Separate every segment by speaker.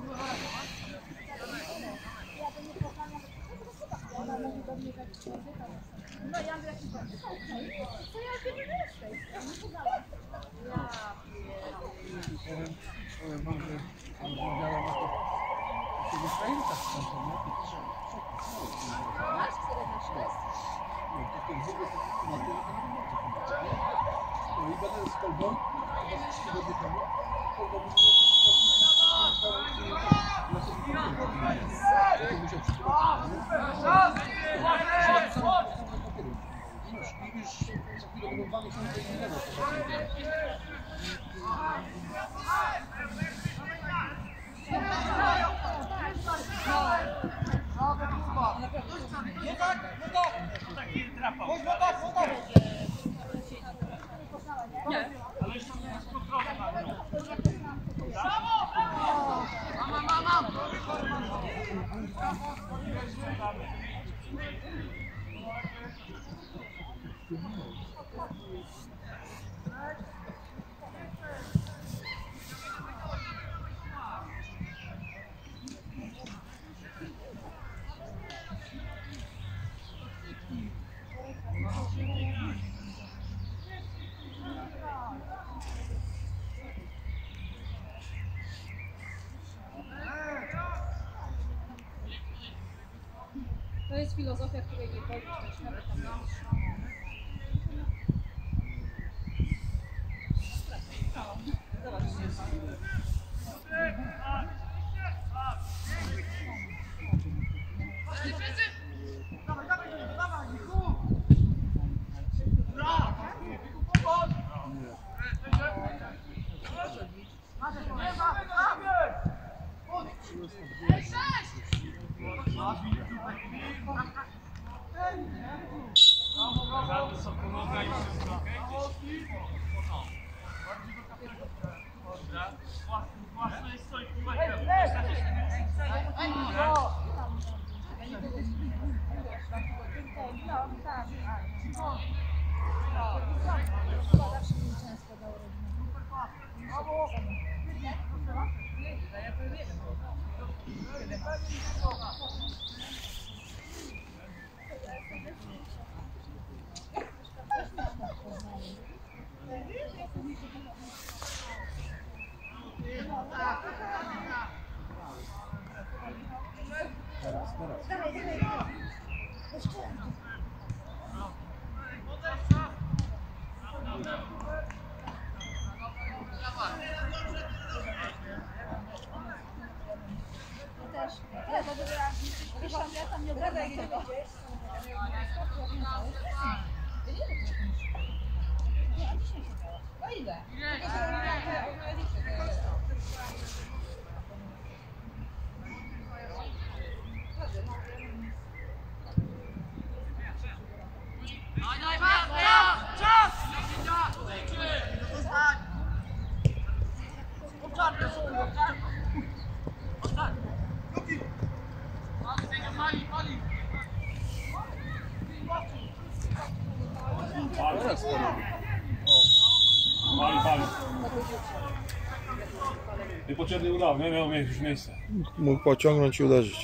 Speaker 1: To jest filozofia, której nie policzyć, nawet tam na
Speaker 2: Niepotrzebnie udał, nie miał już miejsca.
Speaker 3: Mógł pociągnąć i uderzyć.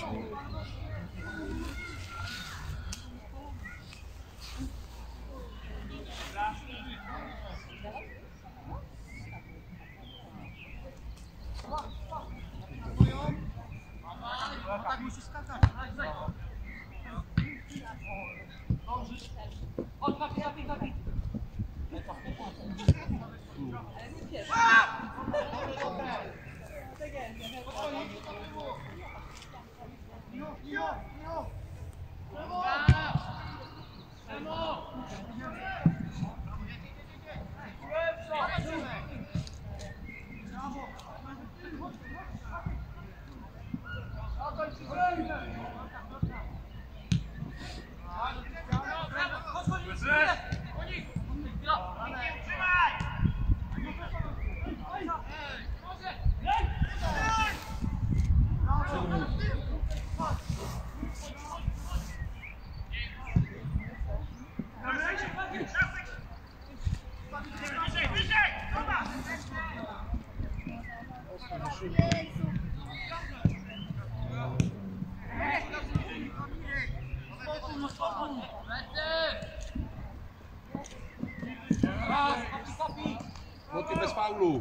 Speaker 4: Chłopie bez faulu.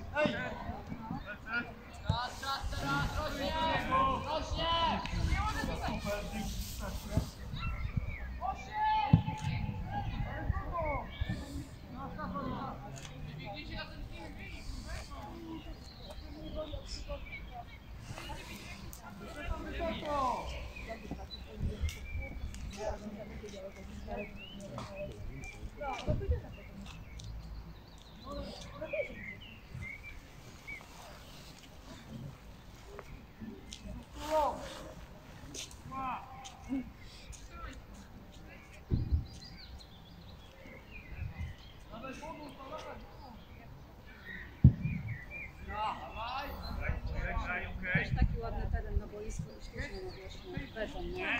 Speaker 1: Też taki ładny teren na boisku, ślicznie no właśnie, beton, nie?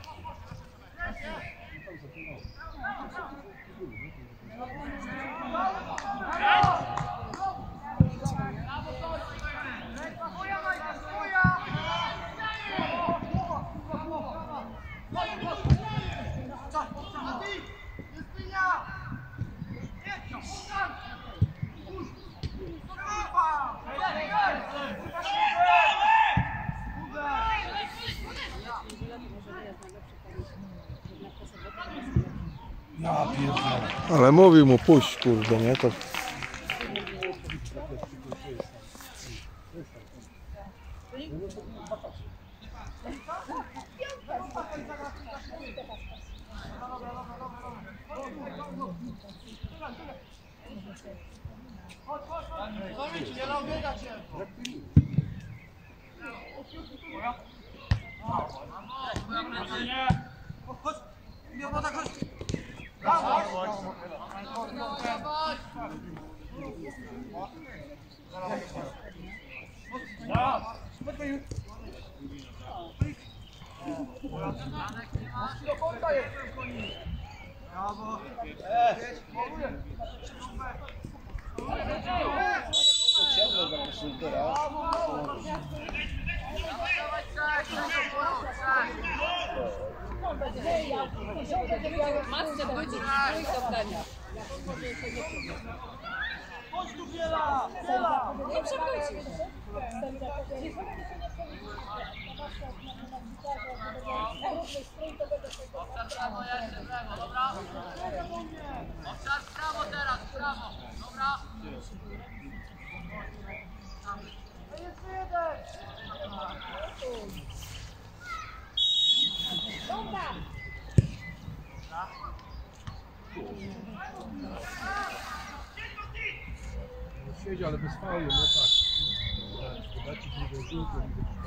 Speaker 2: Ja pierdolę.
Speaker 3: Ale mówił mu puść, kurde, nie? To
Speaker 1: Matce wrócić, trójkę w dania. Nie przewrócisz.
Speaker 5: Prawo teraz, prawo, dobra.
Speaker 4: Siedzi, ale bez faulu, no tak. Zobaczyć, nie będzie żółto, nie będzie.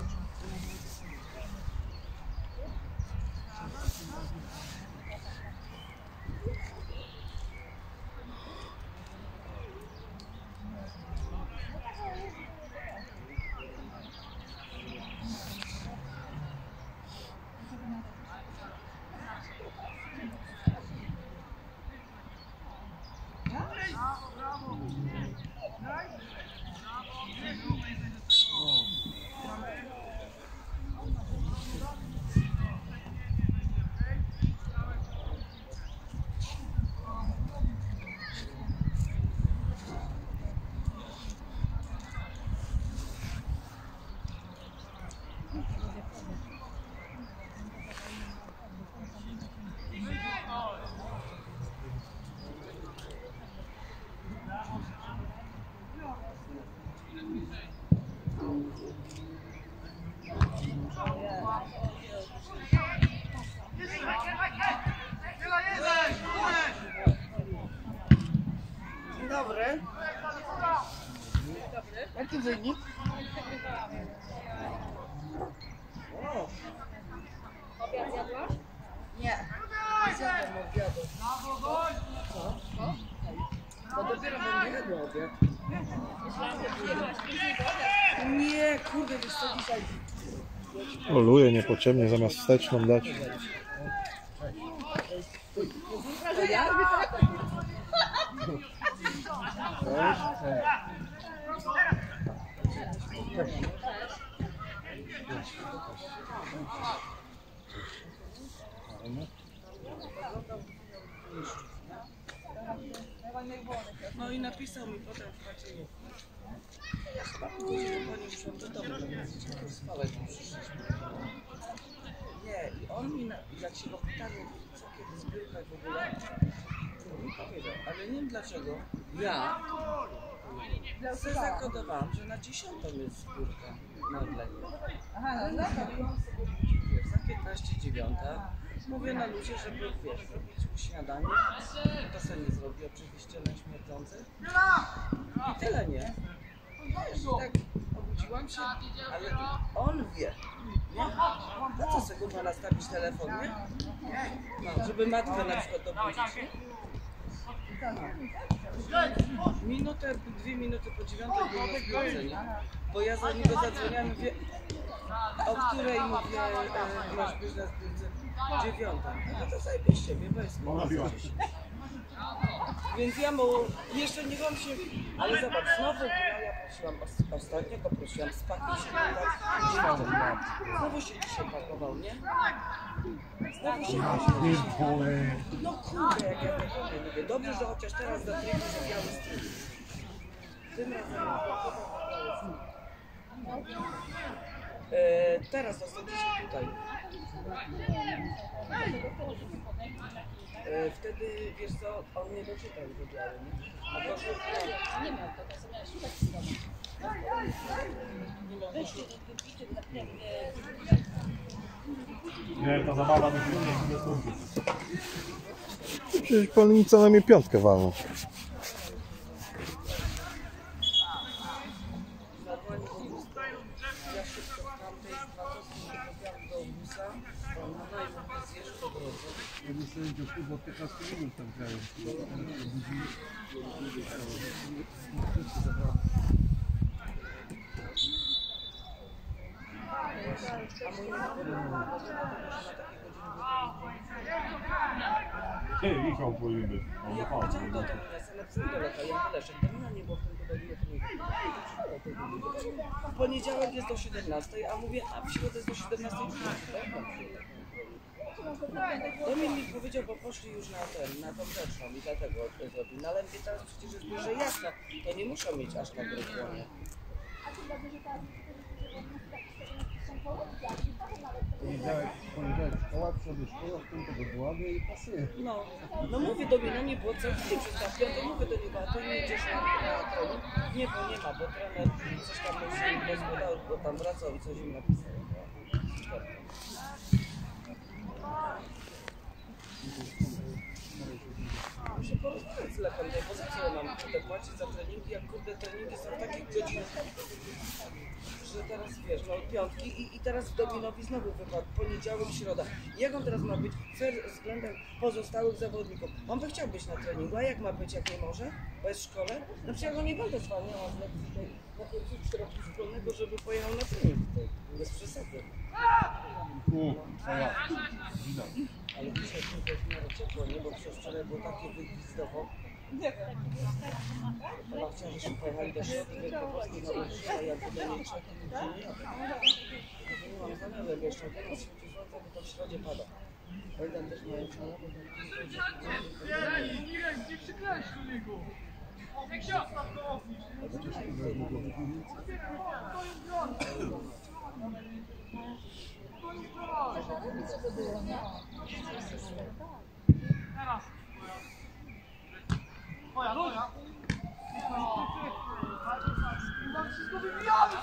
Speaker 6: Dobry. Jaki wynik?
Speaker 1: Obiad zjadłaś?
Speaker 6: Nie. Nie zjadłem obiadu. Co? To dopiero będę jadła obiad.
Speaker 1: Myślałam, że przyjechłaś później do obiad.
Speaker 6: Nie, kurde, wiesz co dzisiaj?
Speaker 3: roluje niepotrzebnie, zamiast wsteczną dać.
Speaker 6: To ja? No i napisał mi potem w chacie. Ja chyba pół godziny po nim szłam do domu. Spałek przyszliśmy. Nie, i on mi, jak się go pytali, co kiedy zbiórka w ogóle, to mi powiedział, ale nie wiem dlaczego. Ja sobie zakodowałam, że na 10 jest zbiórka na odległe.
Speaker 1: Aha, no
Speaker 6: Wiesz, za 15:09 mówię na luzie, żeby wiesz, zrobić mu śniadanie. To sobie nie zrobi, oczywiście na śmierdzący. I tyle, nie? Wiesz, i tak obudziłam się, ale on wie, nie? No co sobie kurwa nastawić telefon, nie? No, żeby matkę na przykład dobudzić, nie? Minutę, 2 minuty po 9 było na zbiórce, nie? Bo ja za niego zadzwoniłam i mówię, o której mówię, masz być na zbiórce? 9. No to zajebiście mnie, weź mi. Więc ja mu jeszcze nie wam się, ale zobacz, znowu ja prosiłam, ostatnio go prosiłam, spakuj się, tak? Znowu się dzisiaj pakował, nie? Znowu się pakował. No kurde, jak ja tego nie lubię. Dobrze, że chociaż teraz do trybu za biały strój. Tym razem teraz dostał dzisiaj tutaj. Wtedy, wiesz co, on nie doczytał do biały, nie? A proszę,
Speaker 1: nie miał to, to sobie miałeś szukać z domu.
Speaker 2: Nie, ta zabawa mi się nie skończy.
Speaker 3: Przecież powinni co najmniej 5 walnąć.
Speaker 6: ja szybko z tamtej potrafiłam do busa, on na najmniej zjeżdżał do drodze.
Speaker 4: Ja bym sobie do klubu od 15 minut tam grałem.
Speaker 2: Michał powinien być. On
Speaker 6: Ja
Speaker 2: wypadł.
Speaker 6: powiedziałam do Domina, ja napisałam do Leka, ja mówię, Leszek, Domina nie było w tym tygodniu, to nie. W poniedziałek jest do 17, a mówię, a w środę jest do 17. Domin mi powiedział, bo poszli już na tą rzeczą i dlatego zrobił. No ale mówię, teraz przecież jest bliżej jasno, to nie muszą mieć aż tak rychłonie.
Speaker 4: Poniedziałek szkoła, przyszedł szkoła, w tym tego błaga i pasuje.
Speaker 6: No mówię do mnie, no nie było co chwilę przez tak, ja to mówię do niego, a ty nie idziesz na trening? Nie, bo nie ma, bo trener coś tam musi gospodał, bo tam wracał i coś im napisał. Muszę porozmawiać z Lechem, nie, bo za co ja mam kurde płacić za treningi, jak kurde treningi są takie godziny, że teraz wiesz, no piątki i teraz Dominowi znowu wypadł, poniedziałek, środa. Jak on teraz ma być względem pozostałych zawodników? On by chciał być na treningu, a jak ma być, jak nie może? Bo jest w szkole? No przecież ja go nie będę zwalniała z lekcji tej na końcu środku szkolnego, żeby pojechał na trening tutaj, bez przesady. Ale dzisiaj to jest w miarę ciepło, nie? Bo przez wczoraj było takie wygwizdowo. Ona chciała, żebyśmy pojechali do środka Wielkopolskiej na ulicy, a ja tutaj nie czekam, to nie jadę. Nie mam zamiaru jeszcze, teraz świeci słońce, bo to w środzie pada. O ile też mają czoło, bo
Speaker 5: Nie przykleś do niego! Teraz! Twoja, twoja! Wszystko wybijamy!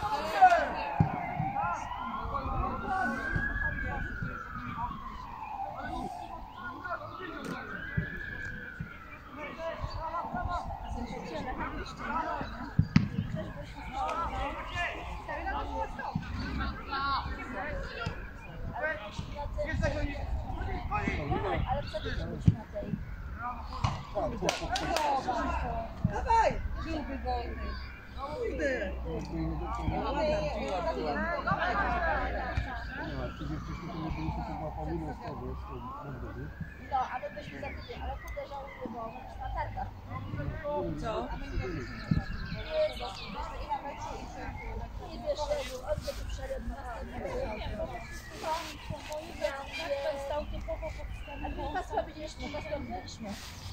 Speaker 1: Ale wtedy się na tej.
Speaker 6: dawaj!
Speaker 1: Byłby wolny.
Speaker 6: Kurde!
Speaker 1: No, a my byśmy za tydzień, ale kurde żałuję, bo będziesz na targach.
Speaker 6: Co?
Speaker 1: Nie wiesz, on by tu przeszedł następnego. Byliśmy, Kasper, byliśmy.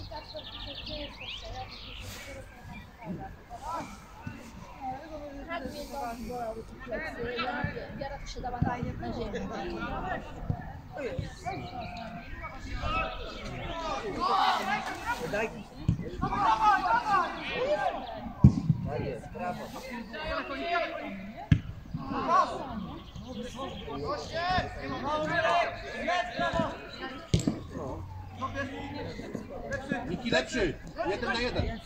Speaker 1: Tak mnie to bolały te plecy. Wiara to się dała na ziemię.
Speaker 6: Daj. Tak jest, brawo.
Speaker 4: Miki lepszy! 1 na 1.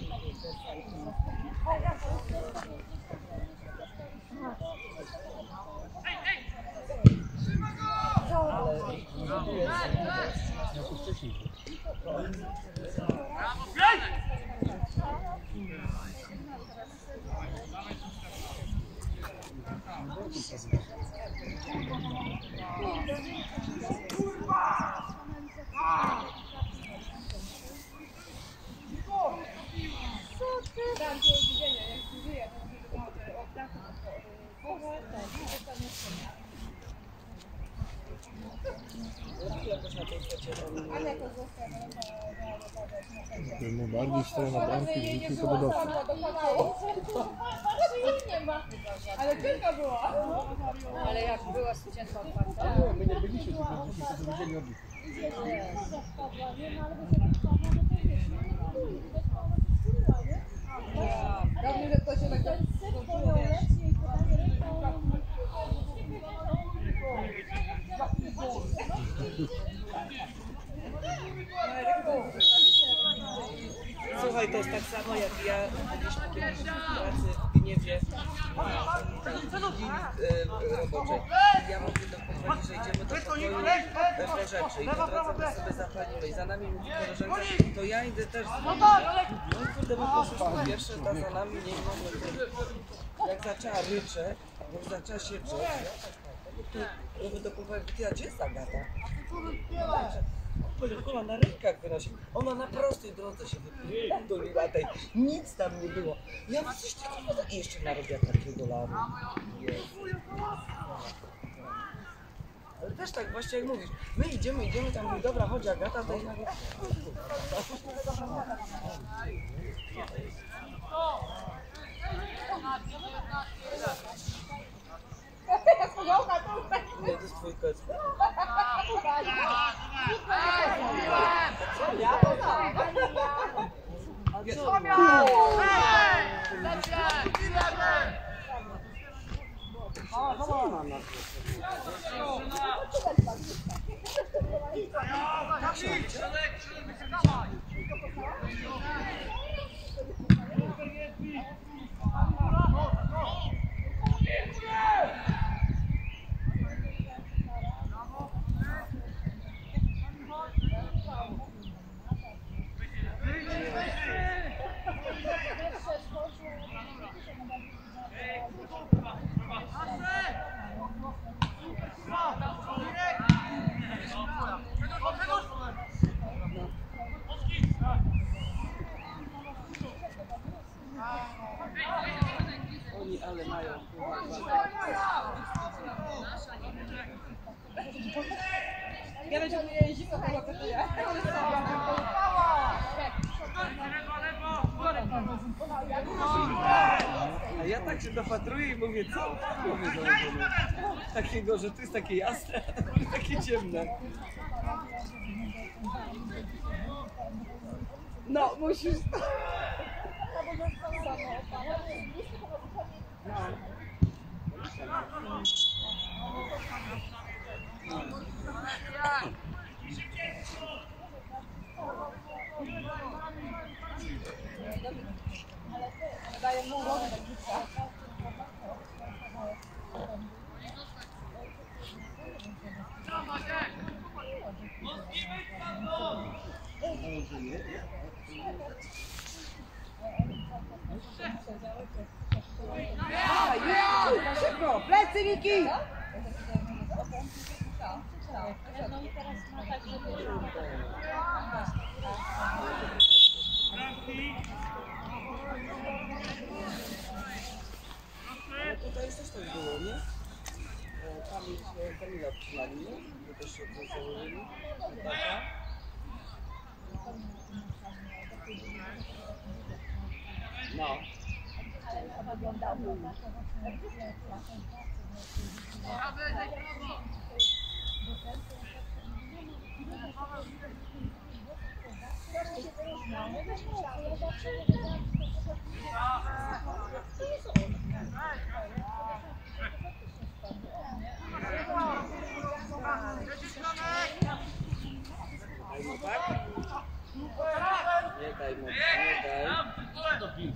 Speaker 3: Jakby mu bardziej stoją na bramki wrzucił, to by doszło.
Speaker 1: Nie ma.
Speaker 5: Ale tylko była.
Speaker 1: Ale jak była studzienka otwarta?
Speaker 4: My nie byliśmy, tylko dzisiaj to widzieli od nich.
Speaker 5: Dobrze, że to się tak skończyło.
Speaker 6: Słuchaj, to jest tak samo jak ja byliśmy kiedyś w pracy w Gniewie roboczej. Ja mówię do koleżanki, że idziemy do pokoju po rzeczy i po drodze sobie zapalimy i za nami mówi koleżanka, to ja idę też z nimi. No i kurde, my poszliśmy pierwsze, ta za nami nie mogę. Jak zaczęła ryczeć, jak zaczęła się drzeć, ja mówię do koleżanki, ty, a gdzie jest Agata? Ona na rękach wynosi. Ona na prostej drodze się wypierdoliła tej. Nic tam nie było. Ja mam coś takiego i jeszcze narobiła takiego laru. Ale też tak właśnie jak mówisz. My idziemy tam, mówi, dobra, chodź Agata, to i nagle... Nie, to jest twój kec. Oni ale mają.
Speaker 5: Ja będzie mnie zimno chyba kosztuje.
Speaker 6: A ja tak się dopatruję i mówię, co? Mówię założone. Takiego, że tu jest takie jasne, a to jest takie ciemne.
Speaker 5: No, musisz. Daję mu głowę tak rzuca. Szybko, plecy Miki!
Speaker 1: No i teraz ma tak, żeby...
Speaker 6: Ale tutaj też tak było, nie? Kamila przynajmniej, nie? To też się założyli. No.
Speaker 1: Ale wyglądało.
Speaker 6: Nie daj mu, nie daj.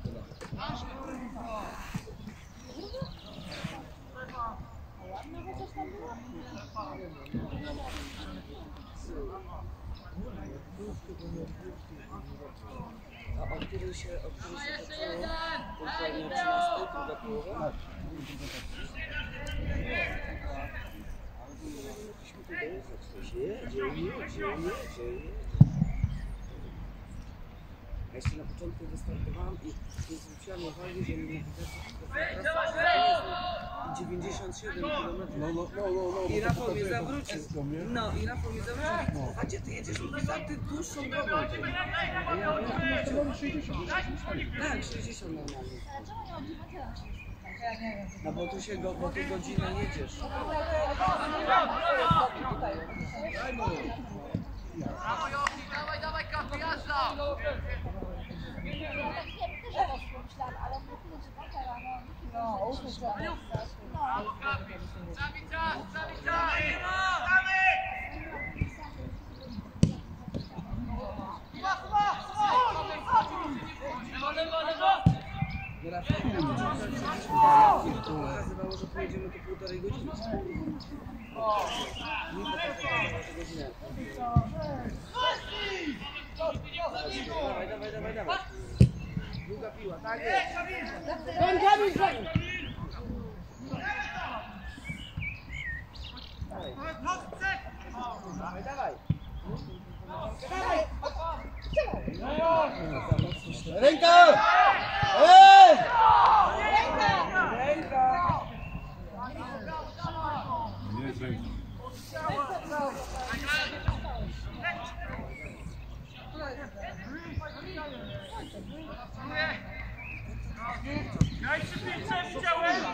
Speaker 6: A o której się zaczęło? Dokładnie o 13, druga połowa? Mogliśmy tutaj zacząć. Jedzie. Ja jeszcze na początku wystartowałam i nie zwróciłam uwagi, że mnie widać 97 km.
Speaker 4: No.
Speaker 6: I Rafał mnie zawrócił. No i Rafał mnie zawrócił. A gdzie ty jedziesz? Mówi, za ty dłuższą drogą. A ja mówię,
Speaker 4: 60.
Speaker 6: tak, 60 normalnie. No bo ty godzinę jedziesz.
Speaker 7: Dawaj, kapu, jazda! Zabij czas!
Speaker 6: To pokazywało, że pojedziemy tu 1,5 godziny. Nie pokazywało, że godzinę. Dawaj. Długa piła, tak jest. Dawaj.
Speaker 4: Ręka! Ej!
Speaker 2: Nie jest ręki.
Speaker 7: Ja jeszcze pięć widziałem!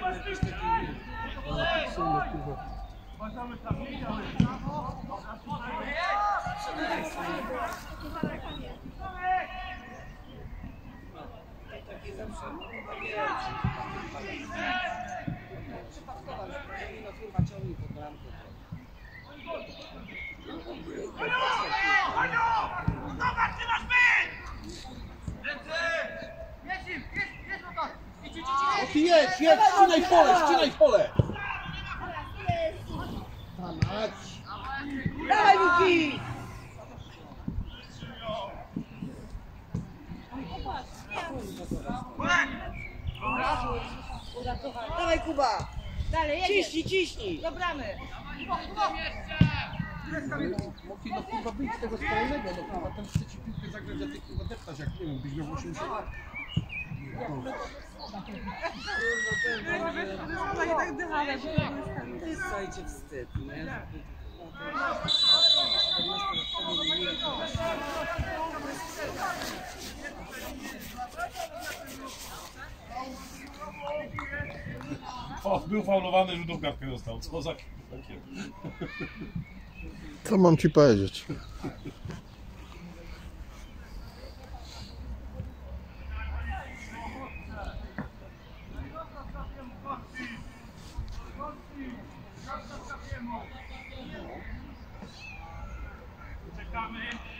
Speaker 6: jakieś takie...
Speaker 4: Napisane, kurwa.
Speaker 6: Takie zawsze... Przypadkowa, że no firma ciągnie pod bramkę.
Speaker 7: Zobacz, ty masz być! Ręce! Jest motor! Idź!
Speaker 4: O ty jedź, ścinaj pole! Ta mać!
Speaker 6: Dawaj, Luki! Dawaj, Kuba!
Speaker 5: Dalej, jedziesz.
Speaker 6: Ciśnij!
Speaker 5: Do bramy.
Speaker 4: Mogli no kurwa wyjść z tego spalonego, no kurwa tam chce ci piłkę zagrać, a ty kurwa deptasz jak nie wiem, byś miał 80 lat.
Speaker 5: Tak dychamy.
Speaker 6: To jest, słuchajcie, wstyd, nie?
Speaker 2: O, był faulowany, rzutówkę dostał. Co za takie.
Speaker 3: Co mam ci powiedzieć?
Speaker 7: Czekamy.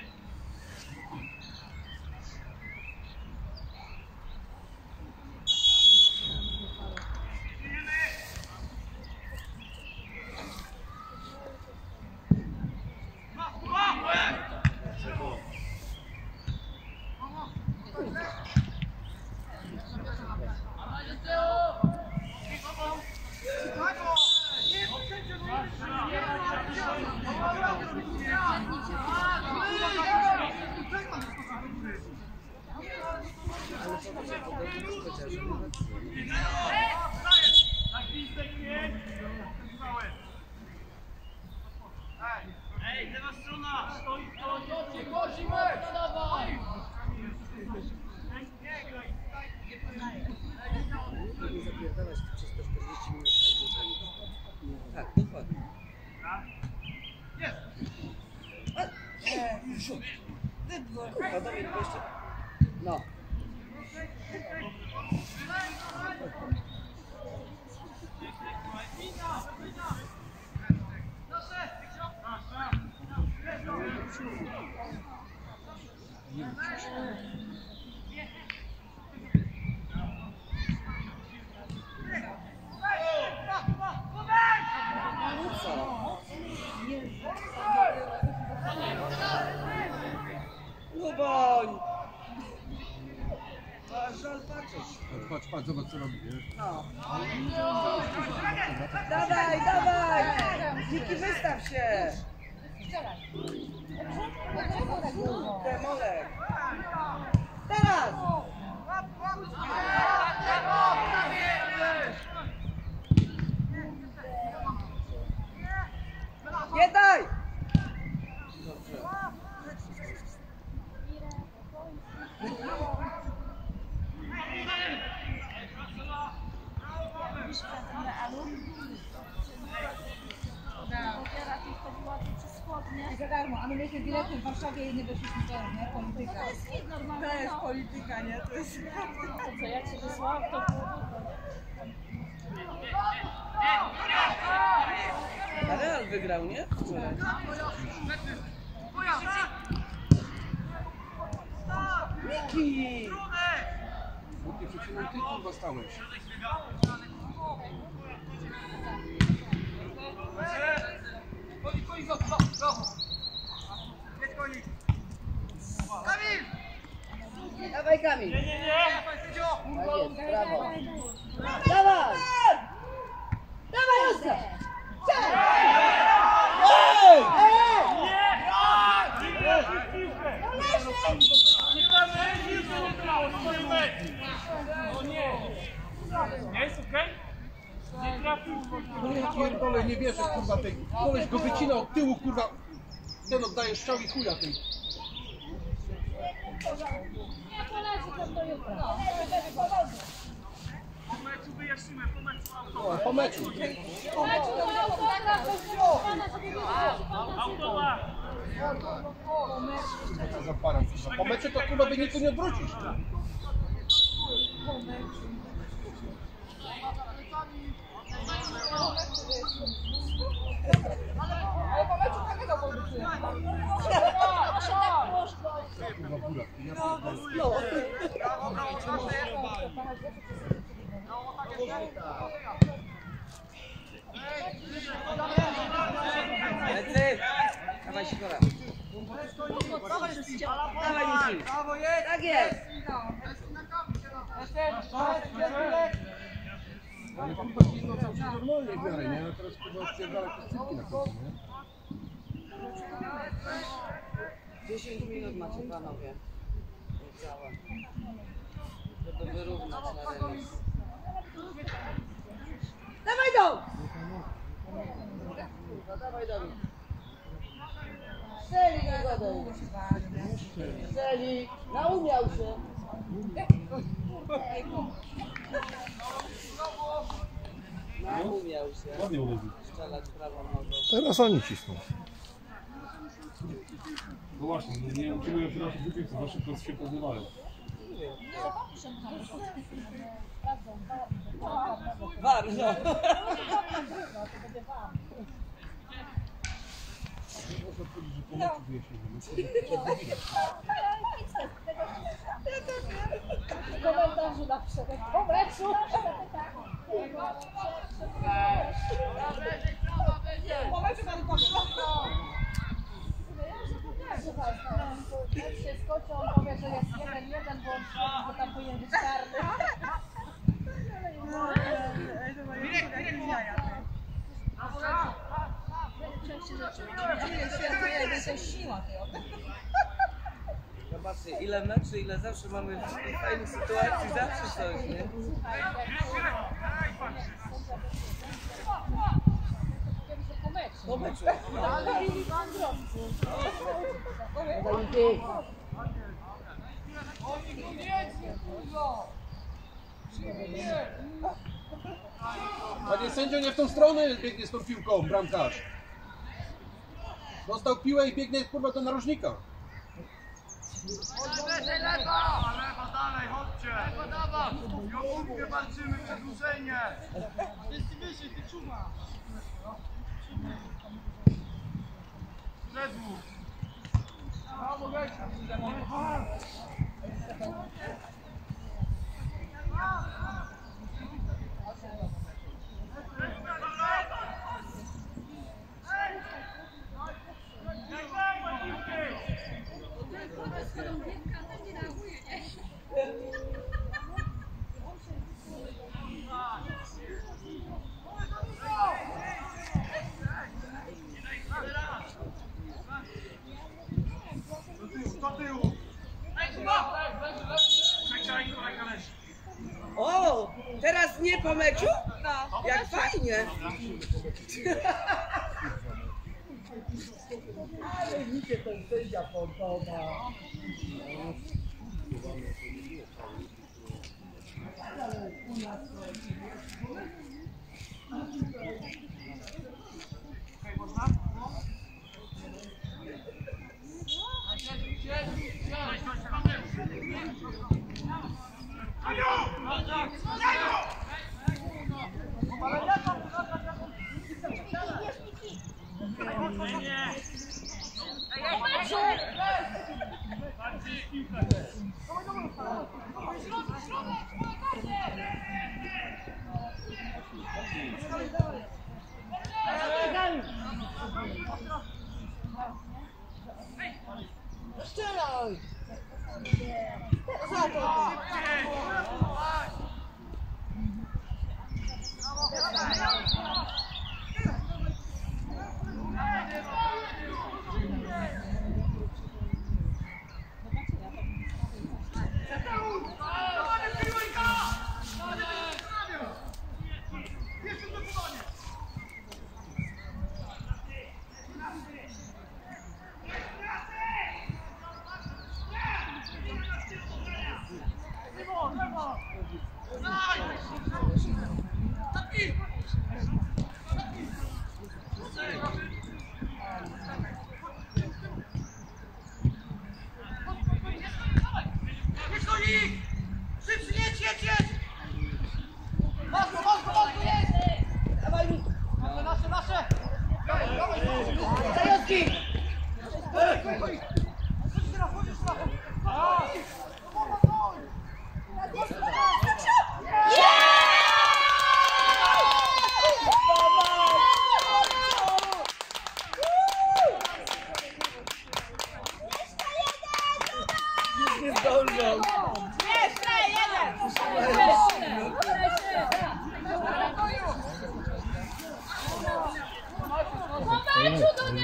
Speaker 7: Ej, lewa strona! Stoi!
Speaker 6: Nie zapierdalać przez te 40 minut. Tak, dokładnie. Kurwa, Dawid, bo jeszcze... No. Luboń! A żal patrzeć.
Speaker 4: Patrz, zobacz co robi, nie?
Speaker 6: No. Dawaj! Niki, wystaw się! Demolek! Teraz! Nie daj! Dobrze.
Speaker 5: I za darmo, a my mieliśmy bilety w Warszawie i nie weszliśmy do nie? Polityka.
Speaker 1: To jest hit normalny.
Speaker 5: To jest polityka, nie? To jest...
Speaker 1: To co, jak się wysłał, to było
Speaker 6: A Real wygrał, nie? Wczoraj. Miki!
Speaker 4: Łuki, przed chwilą ty kurwa stałeś.
Speaker 6: Dawaj, Kamil! Tak jest, brawo! Dawaj! Dawaj, Oskar!
Speaker 7: Nie jest okej? Nie trafił.
Speaker 4: No ja pierdolę, nie wierzę kurwa tej. Koleś go wycina od tyłu kurwa. Ten oddaje strzał i chuja tej.
Speaker 1: Nie, poleci to do jutra.
Speaker 7: Po meczu wyjaśnimy, po meczu.
Speaker 4: Po meczu. Co za para. Po meczu to kurwa wyniku nie odwrócisz.
Speaker 5: Ale po meczu takiego pożyczyłem.
Speaker 6: Lecę! Dawaj Sikora. Dawaj Misi. Tak jest!
Speaker 4: Ale kurwa cisną cały czas normalnie w miarę, nie? A teraz kurwa stwierdzała jakieś cypki na końcu, nie?
Speaker 6: 10 minut macie panowie. Całe. Żeby wyrównać na remis.
Speaker 5: Dawaj go!
Speaker 6: Dawaj Dawid.
Speaker 5: Strzeli go godą. Strzeli. Naumiał się.
Speaker 6: Umiał się
Speaker 2: Ładnie uderzył.
Speaker 6: strzelać prawą nogą.
Speaker 3: Teraz oni cisną.
Speaker 2: No właśnie, nie uczyłem się naszych wybiegców, za szybko się pozbywają.
Speaker 6: Bardzo.
Speaker 4: Można powiedzieć, że po meczu wyjaśnimy.
Speaker 1: Komentarzu na przebieg po meczu.
Speaker 5: Po meczu panu powiem.
Speaker 1: Słuchaj, jak się skoczy, on powie, że jest 1-1, bo tam powinien być karny.
Speaker 6: Zobaczcie, ile meczy, ile zawsze mamy fajnych sytuacji, zawsze coś, nie? Po meczu.
Speaker 4: Panie sędzio, nie w tą stronę biegnie z tą piłką, bramkarz. Dostał piłę i biegnie kurwa do narożnika.
Speaker 7: Lewo dalej, chodźcie! Lewo dawać! O główkę walczymy, przedłużenie! Wszyscy wyżej, ty czuma! Przedłóg! Brawo, Gajka! Do tyłu! Czekaj, kolega leży.
Speaker 6: O! Teraz nie po meczu? Jak fajnie!
Speaker 5: Ale mi się ten sędzia podoba. Strzelaj! Za to!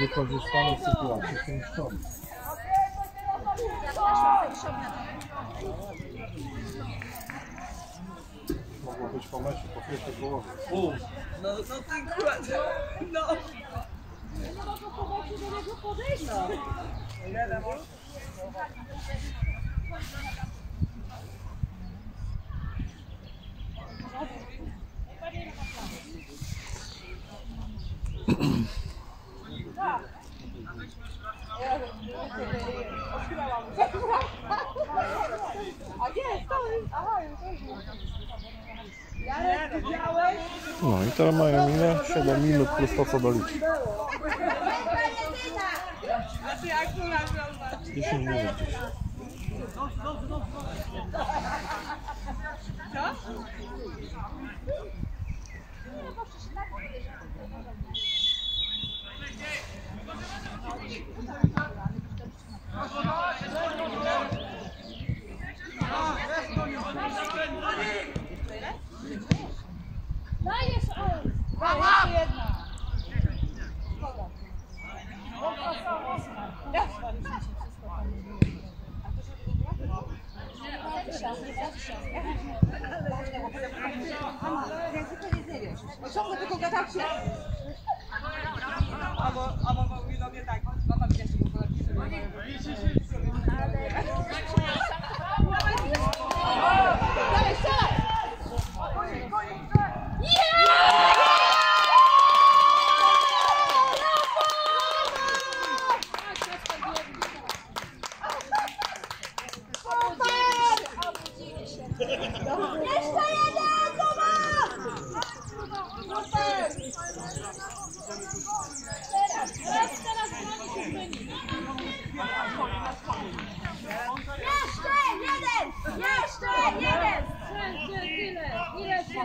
Speaker 3: wykorzystane sytuacje w tym szkoły. Mogło być po meczu, po pierwszej połowie.
Speaker 6: No ty akurat. No.
Speaker 1: Nie mogą pomóc do niego podejść.
Speaker 5: A jest, to jest. Aha,
Speaker 3: No i teraz mają ile? 7 minut plus to, co doliczy.
Speaker 5: A ty akurat miał
Speaker 3: 10 minut.
Speaker 5: co?
Speaker 1: Dajesz,
Speaker 5: Jeszcze jedna. Ciągle tylko gadacie.
Speaker 6: Albo mówi do mnie tak, mama mnie jeszcze po kolei
Speaker 1: dajesz, strzelaj! Jeszcze jeden! Teraz broni się zmieni. Jeszcze jeden! Jeszcze jeden! Ile się?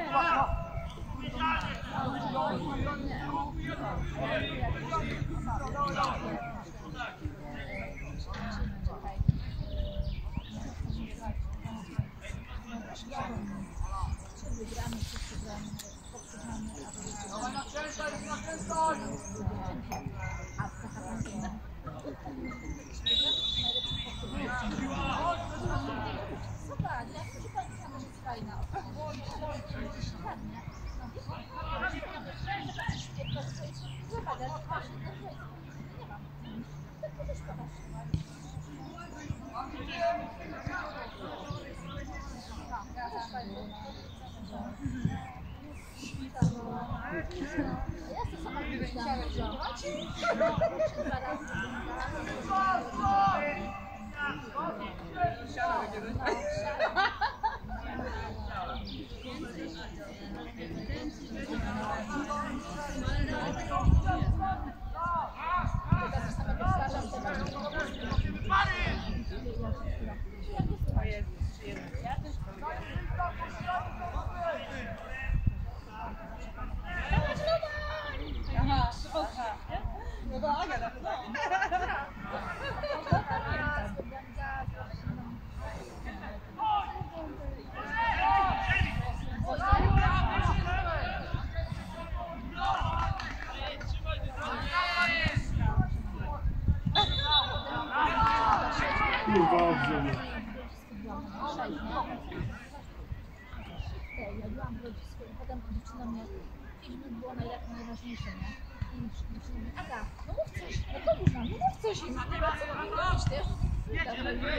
Speaker 1: Ja byłam w rodzicku i potem dziewczyna mnie 5 minut było najważniejsze, nie? I dziewczyna mnie, Aga, no mów coś, no pomóż nam, no mów coś im, no co mam robić, ty? Aga,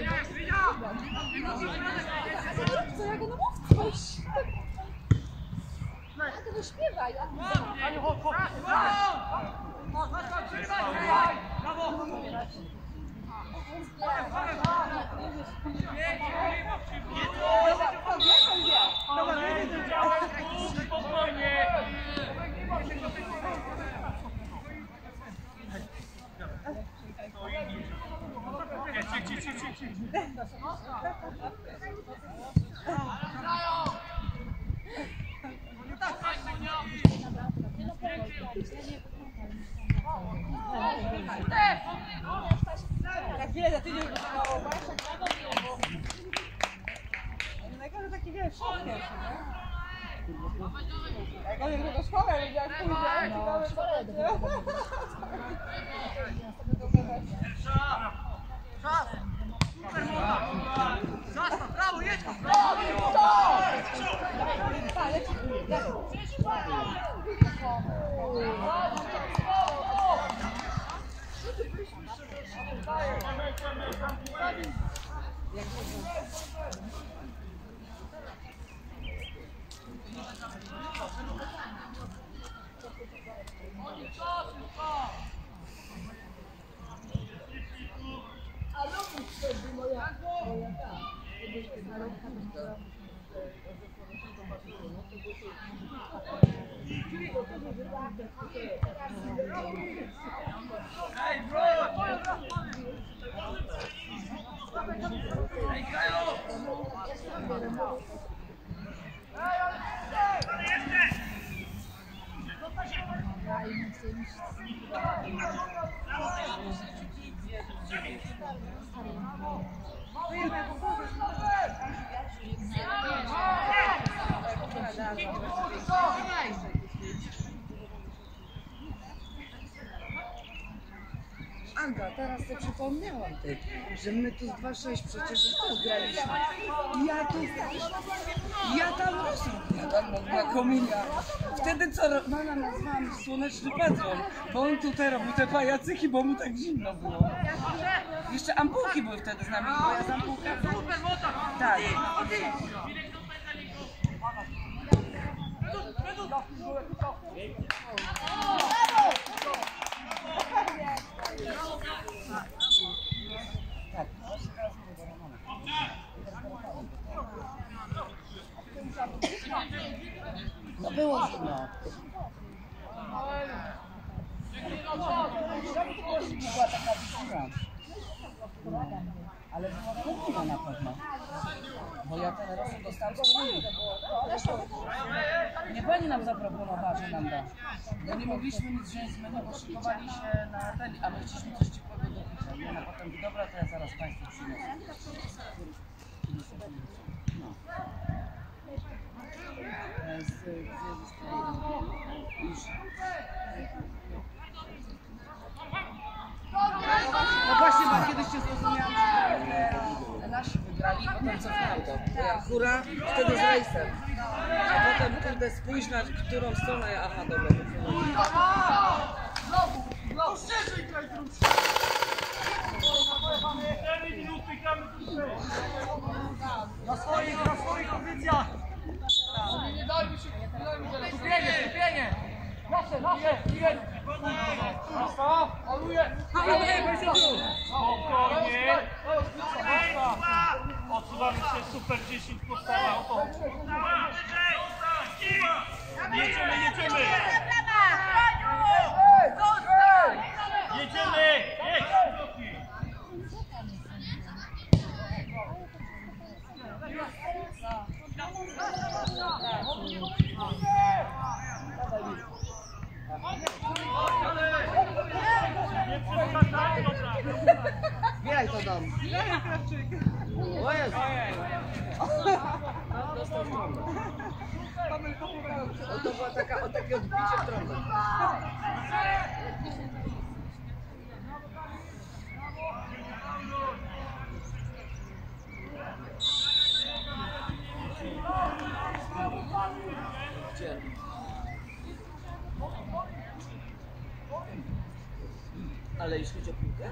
Speaker 1: no mów coś. Aga, no śpiewaj, a
Speaker 5: Na chwilę za tydzień wydawało, najgorzej taki wiesz, szok pierwszy, nie? Jak on jest do szkoły, jak pójdzie,
Speaker 1: No, w szkole dopiero
Speaker 7: Brawo, jedź! Ej, bro! Ej, Kajo!
Speaker 6: Anga, teraz sobie przypomniałam ty, że my tu z 2-6 przecież już też graliśmy. Ja tam była komunia. Wtedy co Romana nazwałam Słoneczny Patron, bo on tutaj robił te pajacyki, bo mu tak zimno było. Jeszcze ampułki były wtedy z nami, bo ja z ampułkami. Tak. No było zimno. Była taka wisiura. Ale była komuna na pewno. Bo ja ten rosół dostałam z komuni. Nie pani nam zaproponowała, że nam da. Bo nie mogliśmy nic wziąć z menu, bo szykowali się na ten, a my chcieliśmy coś ciepłego do picia. I ona potem mówi, dobra, to ja zaraz Państwu przyniosę. No. No właśnie, bo kiedyś się zrozumiałam, że nasi wygrali, potem cofnęłam to. Ja hura, wtedy z rejsem. A potem, kurde, spójrz na którą stronę ja, aha, dobra.
Speaker 7: No szerzej graj drugi! 4 minuty gramy tutaj! Na swoich pozycjach! Nie dajmy się, skupienie! Nasze, idziemy! Prosto, aluje! Spokojnie! Odsuwamy się, super 10 postawa, oto! Jedziemy! Jedziemy! Jedź!
Speaker 6: Zbieraj to dom. O Jezu. Dostał w trąbę. To była takie odbicie w trąbę. Gdzie? Ale jeśli chodzi o piłkę?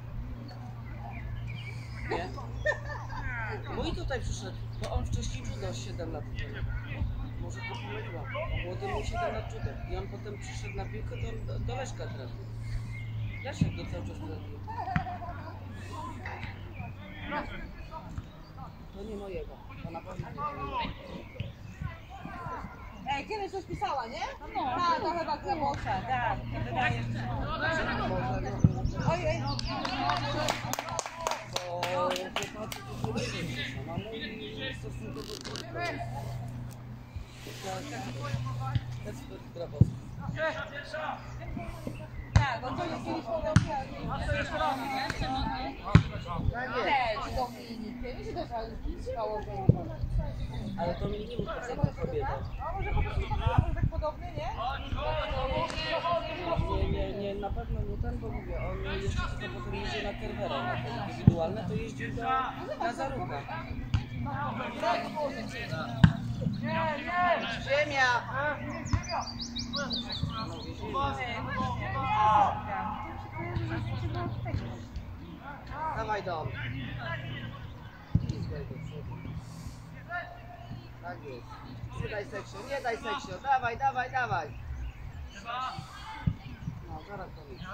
Speaker 6: Nie? Mój tutaj przyszedł, bo on wcześniej judo 7 lat temu. Może to pomyliła. Młody miał 7 lat judo. I on potem przyszedł na piłkę, to on do Leszka trafił. Leszek go cały czas trafił. To nie mojego. To na pewno nie mojego.
Speaker 5: Ej, kiedyś coś pisała, nie? No. Tak, to chyba Klemosa. Tak, to wydaje się. Ojej.
Speaker 6: Bo chłopacy to powiedzieli, że ona mówi stosunkowo trudno. Tak, Grabowski.
Speaker 5: Tak, bo to jest kiedyś podobnie.
Speaker 1: Też Dominikiem. Mi się też spało, że...
Speaker 6: Ale to mi nie mów, że kobieta.
Speaker 5: A może po prostu pamiętam, że tak podobny, nie?
Speaker 6: Nie, na pewno nie ten, bo mówię, on jeszcze tylko potem jeździ na Kerwera, na te indywidualne, to jeździł na Zarówka.
Speaker 5: Ziemia!
Speaker 6: Dawaj dom. Tak jest. Nie daj seksio, nie daj seksio. Dawaj, dawaj, dawaj. No, zaraz to mi.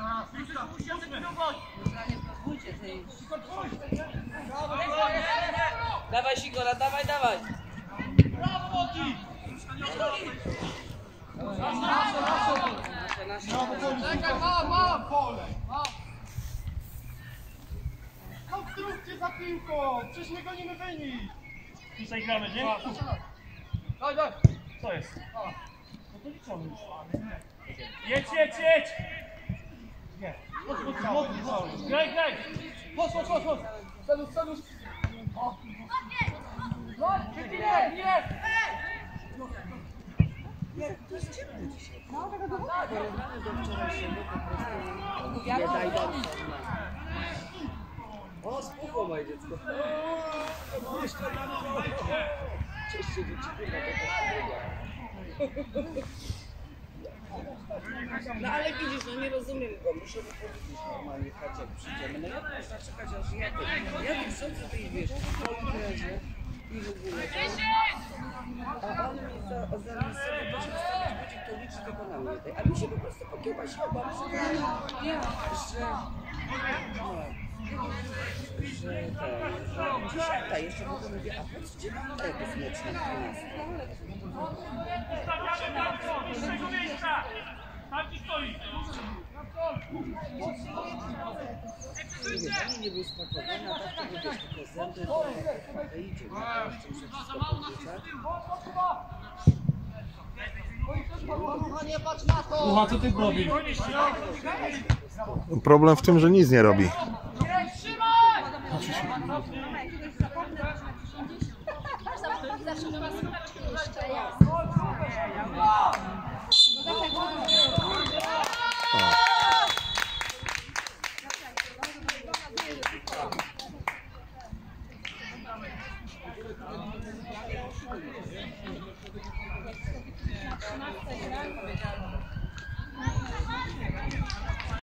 Speaker 6: Dawaj Sigora, dawaj, dawaj.
Speaker 7: Czekaj, mam! No wtrójcie za piłką! Przecież my gonimy wynik!
Speaker 2: Tutaj gramy, nie?
Speaker 7: Daj, daj!
Speaker 2: Co jest? No to liczony już. Jedź, jedź, jedź! Nie. Graj, graj!
Speaker 7: Chodź! Celuś! O! No, nie!
Speaker 6: Nie daj dom. O, spuchło moje dziecko. Cześć, no ale widzisz, no nie rozumiem go, muszę mu powiedzieć normalnie, chodź jak przyjdziemy. No jak można czekać aż ja tu wrzucę tej wiesz, w imprezie i w ogóle. A on mi zamiast sobie przedstawić będzie to liczy tylko na mnie. A mi się po prostu pokiełbasiła babcia, że dziesiąta jeszcze w ogóle mówię, a po co 9 jest mecz na 12?
Speaker 2: Tam ci stoi!
Speaker 6: Nie, nie był spakowany, a tak to mówisz, tylko zęby, to idzie. Jeszcze muszę wszystko podpisać.
Speaker 2: Słucha, co ty robisz?
Speaker 3: Problem w tym, że nic nie robi.
Speaker 1: Zawsze do was jeszcze jest.